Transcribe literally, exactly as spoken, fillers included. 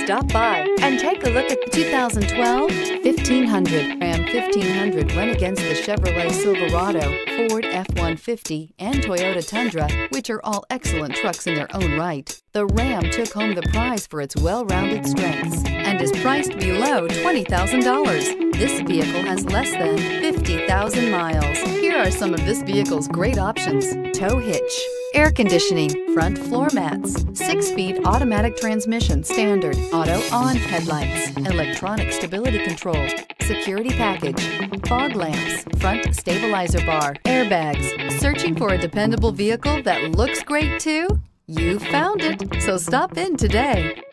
Stop by and take a look at the two thousand twelve fifteen hundred. Ram fifteen hundred went against the Chevrolet Silverado, Ford F one fifty, and Toyota Tundra, which are all excellent trucks in their own right. The Ram took home the prize for its well-rounded strengths and is priced below twenty thousand dollars. This vehicle has less than fifty thousand miles. Here are some of this vehicle's great options: tow hitch, air conditioning, front floor mats, six-speed automatic transmission standard, auto-on headlights, electronic stability control, security package, fog lamps, front stabilizer bar, airbags. Searching for a dependable vehicle that looks great too? You found it, so stop in today.